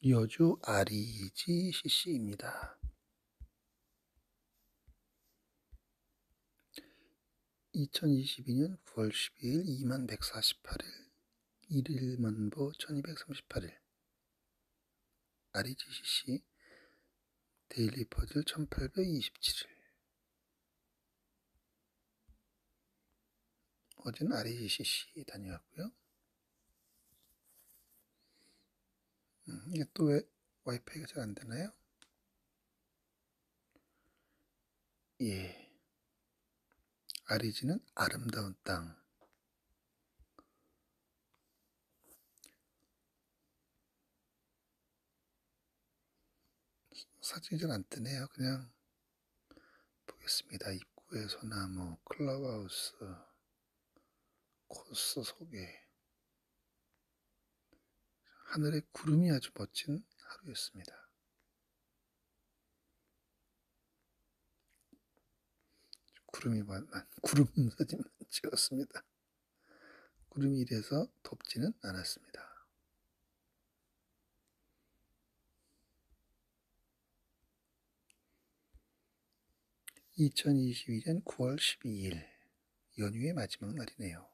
여주 REGCC입니다. 2022년 9월 12일 2148일 1일만보 1238일 REGCC 데일리 퍼즐 1827일. 어제는 REGCC 다녀왔고요. 이게 또 왜 와이파이가 잘 안되나요? 예, REG는 아름다운 땅. 사진이 잘 안뜨네요. 그냥 보겠습니다. 입구에 소나무, 클럽하우스, 코스 소개, 하늘에 구름이 아주 멋진 하루였습니다. 구름 사진만 찍었습니다. 구름이 이래서 덥지는 않았습니다. (2022년 9월 12일) 연휴의 마지막 날이네요.